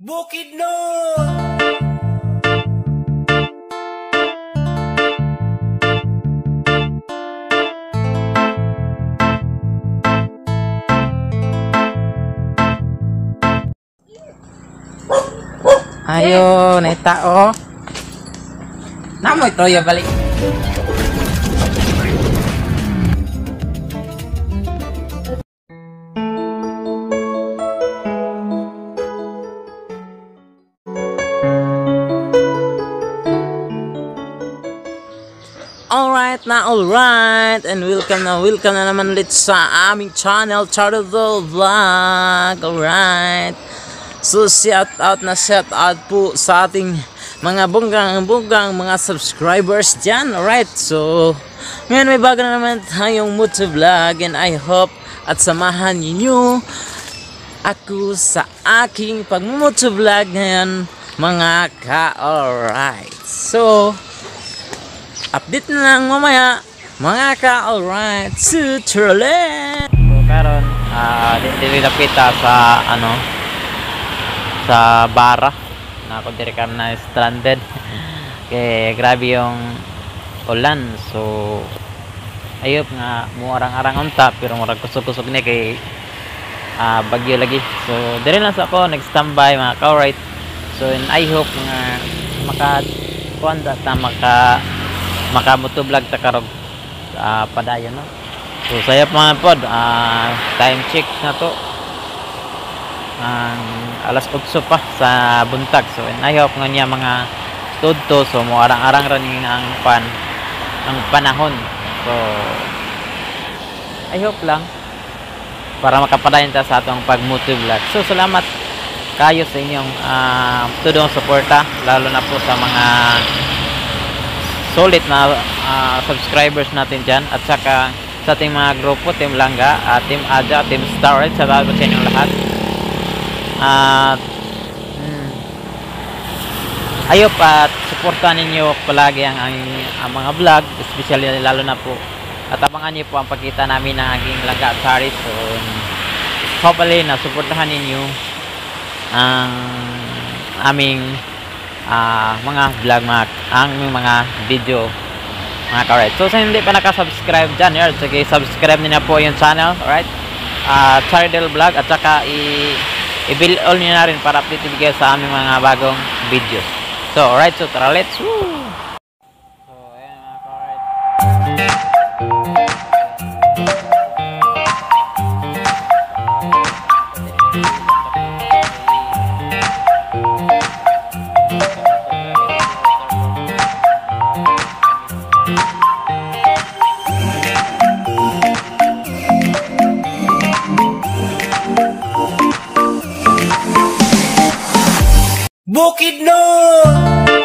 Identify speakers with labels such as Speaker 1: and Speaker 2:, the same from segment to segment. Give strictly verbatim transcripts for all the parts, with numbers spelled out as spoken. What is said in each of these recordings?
Speaker 1: Bukidnon!
Speaker 2: Ayo, neta oh. Namoy Troya balik. Alright na, alright, and welcome na, welcome na naman ulit sa aming channel, Charlotte Vlog. Alright, so shout out na shout out po sa ating mga bonggang-bonggang mga subscribers dyan. Alright, so ngayon may bago na naman tayong moto vlog, and I hope at samahan ninyo ako sa aking pag-moto vlog ngayon mga ka. Alright, so update na lang mamaya mga ka. Alright, so Charlotte. So karon ah uh, dili lapita sa ano sa bara na ako diri kam na stranded kay grabe yung ulan. So ayop nga mo arang-arang unta pero murag kusog-kusog ni kay uh, bagyo lagi. So diri lang sa ako nag-standby mga ka. Alright, so and I hope nga maka kuanda ta maka maka motovlog ta karog uh, padayon no. So sayap mga pod, uh, time check na to ang uh, alas otso pa sa buntag. So and I hope nga niya mga tudto so mo arang-arang running ang pan ang panahon. So I hope lang para makapadayon ta sa atong pag motovlog. So salamat kayo sa inyong uh, tudong suporta, lalo na po sa mga solid na uh, subscribers natin dyan, at saka sa ating mga grupo, Team Langga, uh, Team Aja, Team Star, sa lahat sa inyong lahat. At uh, hmm, ayop at suportahan ninyo palagi ang, ang, ang mga vlog, especially lalo na po at abangan niyo po ang pagkita namin ng aking Langga at Sari. So hopefully na suportahan ninyo ang aming Uh, mga vlog, mga ang mga video mga ka-right. So sa hindi pa nakasubscribe dyan, yun, sige subscribe niyo na po yung channel. Alright, uh, Charlotte Vlog, at saka i-bill all niyo na rin para update bigay sa aming mga bagong videos. So alright, so tara, let's woo! So ayan mga ka-right,
Speaker 1: Bukidnon!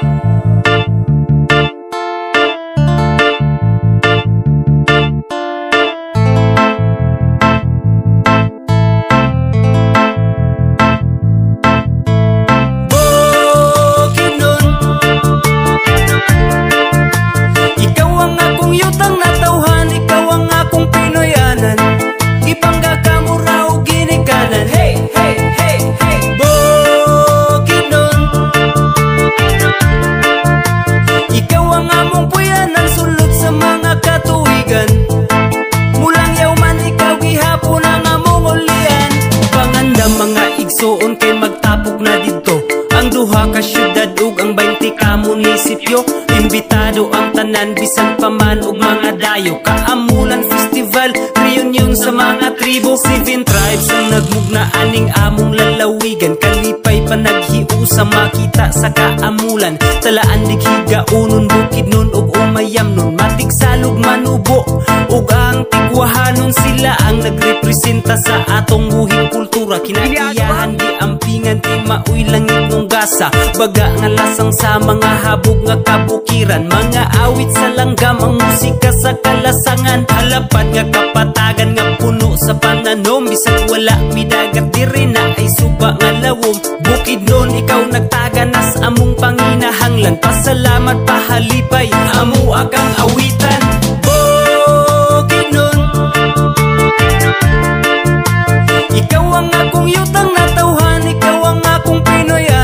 Speaker 1: Soon kay magtapok na dito ang duha ka syudad ug ang baynte ka munisipyo. Imbitado ang tanan bisan pa man og mga dayo. Kaamulan festival, reunion sa mga tribo. Seven tribes ang nagmugna aning among lalawigan. Kalipay pa naghiusa makita sa kaamulan. Talaan dighiga unon Bukidnon ug umayam nun. Matig salog manubo ug ang tigwahanon, sila ang nagrepresenta sa atong buhing kultura. Kinaiyahan di ampingan di mauy langit ng gasa. Baga nga lasang sa mga habog nga kabukiran. Mga awit sa langgam ang musika sa kalasangan. Halapad nga kapatagan nga puno sa pananom. Bisag wala midagat diri na ay suba nga lawom. Bukidnon ikaw nagtaganas among panginahanglan. Pasalamat pahalipay amo akang awitan. Bukidnon, ikaw ang akong yutang na tawhan, ikaw ang akong Pinoy.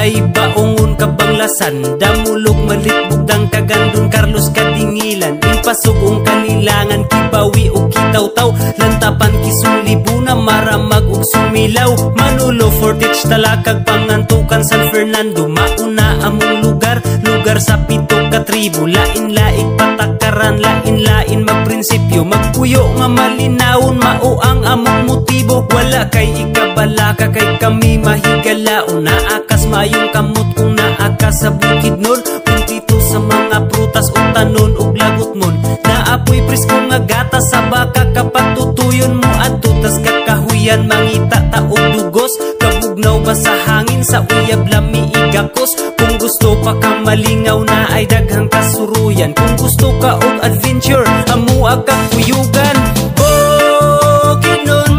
Speaker 1: ay baongon kabanglasan, damulog malitbugdang kagandun Carlos kadingilan, impasugong kalilangan kibawi o kitaw-taw, lantapan kisulibuna maramag ug sumilaw, Manulo Fortich talakag pangantukan San Fernando, mauna among lugar, lugar sa pito ka tribo, lain-laing patakaran, lain-lain magprinsipyo, magpuyo nga malinawon, mao ang among motibo, wala kay ikabala ka kay kami mahigalaon, naakas mayong kamot kung naakas sa bukid nun, kung dito sa mga prutas o tanon o lagot mon, naapoy presko nga gata sa baka kapatutuyon mo at tutas kakahuyan mangita taog dugos, kabugnaw ba sa hangin sa uyab lami igakos, kung gusto pa kang malingaw na ay daghang kasuruyan, kung gusto ka og adventure amua kang kuyugan, bukid nun.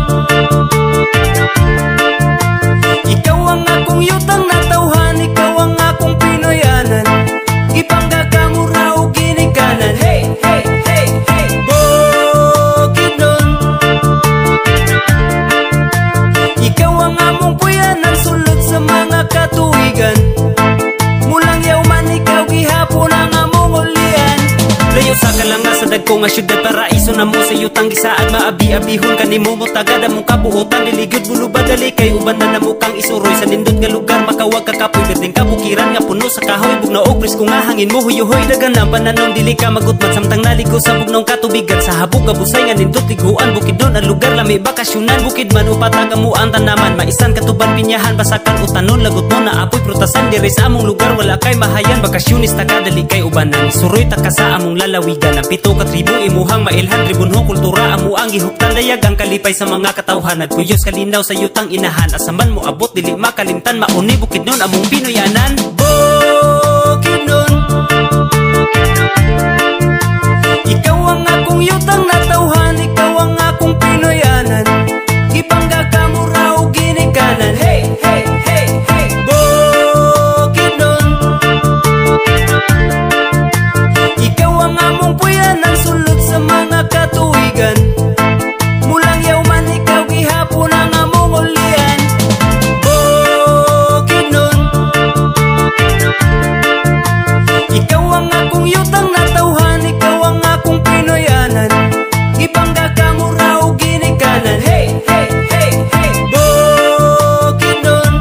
Speaker 1: Ikaw ang akong yutang natawhan, ikaw ang akong Pinoyanan, ipanggagamura o ginikanan, hey, hey, hey, hey, bukid nun. Ikaw ang among puyanan, sulod sa mga katuigan, mulang yaw man ikaw gihapon ang among ulian. Layo sa kalanga sa dagko nga syudad, paraiso na mo sa yutang gisaad, maabi-abihon kanimo mo tagad among kabuutan, diligid bulubad dali kay uban na namo kang isuroy sa nindot nga lugar, makawag kakapoy berdeng kabukiran nga puno sa kahoy, bugnaog presko nga hangin mo huyuhoy, dagan ang pananong dili ka magutmat samtang naligo sa bugnaong katubigan, sa habog abusay nga nindot liguan, bukid nun ang lugar lami bakasyonan, bukid man upatag mo ang tanaman, maisan katuban pinyahan basakan utanon, lagot mo na apoy prutasan, diri sa among lugar wala kay mahayan, bakasyonista ka dali kay ubanan, isuroy ta ka sa among lalawigan, ang pito ka tribo imuhang mailhan, ribunho kultura amo ang gihuktan, dayag ang kalipay sa mga katawhan, at kuyos kalinaw sa yutang inahan, asaman mo abot dili makalimtan, mauni bukid nun among Pinoyanan, bukid nun. Ikaw ang akong yutang natawhan, ikaw ang akong Pinoyanan, ipanggagamura o ginikanan, hey, hey, hey, hey, bukid nun. Ikaw ang among puyanan, sulod sa mga katuigan, mulang yaw man ikaw gihapon ang among ulian, bukid nun. Ikaw ang akong yutang natawhan, ikaw ang akong Pinoyanan, ipanggagamura o ginikanan, hey, hey, hey, hey, bukid nun.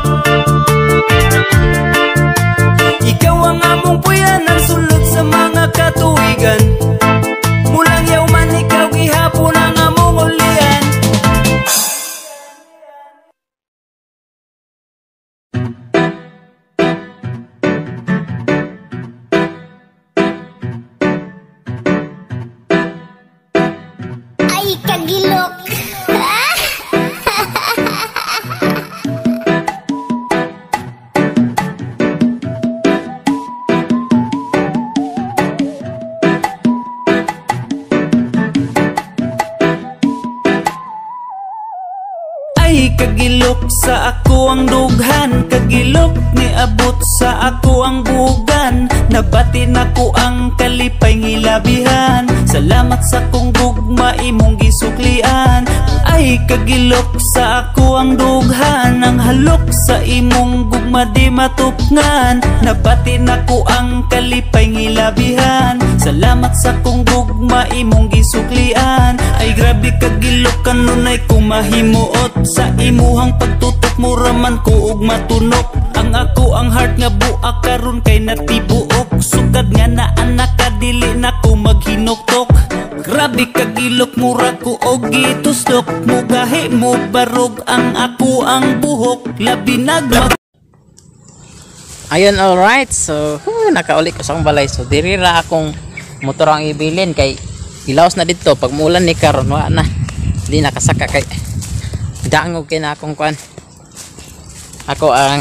Speaker 1: Ikaw ang among puyanan, sulod sa mga katuigan, mulang yaw man ikaw gihapon ang among ulian.
Speaker 3: Ay, kagilok.
Speaker 1: Ay kagilok sa ako ang dughan, kagilok ni abot sa ako ang bugan, nabati nako ang kalipay ngilabihan, salamat sa kong gugma imong gisuklian. Ay kagilok sa ako ang dughan, ang halok sa imong gugma di matupngan, nabati nako ang kalipay ngilabihan, salamat sa kong gugma imong gisuklian. Ay grabe kagilok kanunay kumahimuot, sa imuhang pagtutok mura man ko og matunok, ang ako ang heart nga buak karon kay natibuok, sukad nga na anak ka dili na ko maghinuktok. Grabe kagilok mura ko og gitustok, mugahi mo barog ang ako ang buhok, labi nag
Speaker 2: Ayun, alright. So, huh, nakauli ko sa akong balay. So, diri ra akong motor ang ibilin kay ilaos na dito. Pag muulan ni karon wa na. Hindi nakasaka kay dangog kay na akong kwan. Ako ang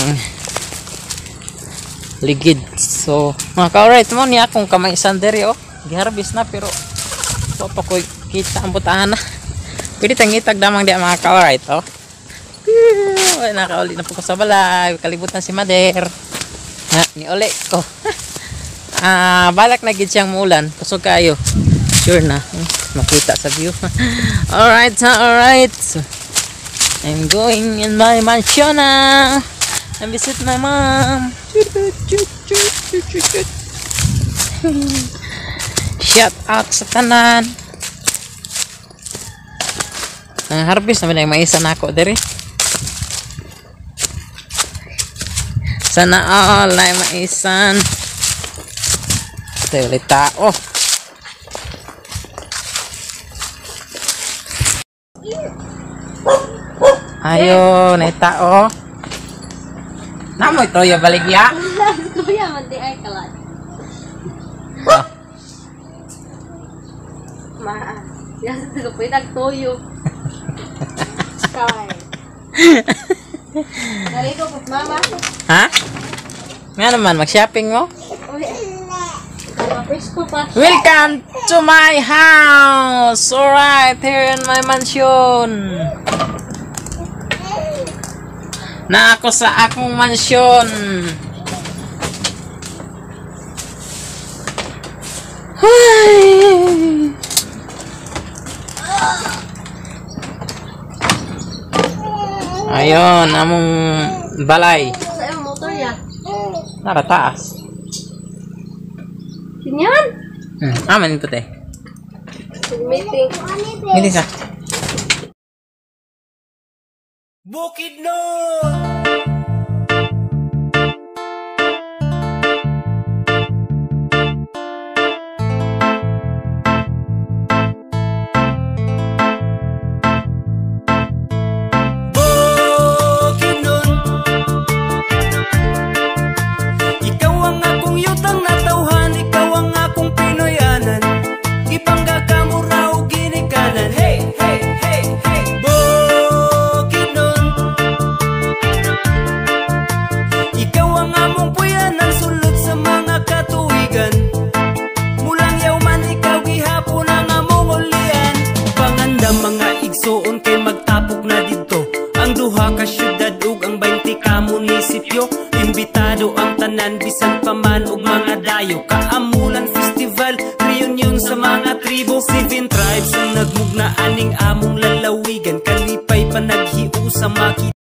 Speaker 2: ligid. So, mga ka-alright mo ni akong kamay isan diri oh. Giharbis na pero so pa ko kita ang butahan na. Pwede tangitag damang di mga ka-alright oh. Ay, nakauli na po ko sa balay. Kalibutan si Mader. Ha, ni uli ko. Ah, balak na gid siyang muulan. Kusog kayo. Sure na. Hmm, makita sa view. Alright, alright. So, I'm going in my mansion now. I visit my mom. Shout out sa tanan. Ang harvest naman ay maisa na ako diri. Sana all ay maisan. Ito ulit tao. Ayo, na tao. Namo ito ya baligya.
Speaker 3: Kuya, mandi ay kalat. Ma, yan sa ko itag toyo. Kawai. Dali ko po mama.
Speaker 2: Ha? Nga naman mag-shopping mo? Welcome to my house. Alright, here in my mansion. Na ako sa akong mansion. Ayun, among balay.
Speaker 3: Sa yung motor ya.
Speaker 2: Nara taas.
Speaker 3: Sinyan?
Speaker 2: Hmm, aman ito te.
Speaker 3: Meeting.
Speaker 2: Hindi sa.
Speaker 1: Bukidnon. Igsoon kay magtapok na dito ang duha ka syudad ug ang baynte ka munisipyo. Imbitado ang tanan bisan pa man og mga dayo. Kaamulan festival, reunion sa mga tribo. Seven tribes ang nagmugna aning among lalawigan. Kalipay pa naghiusa makita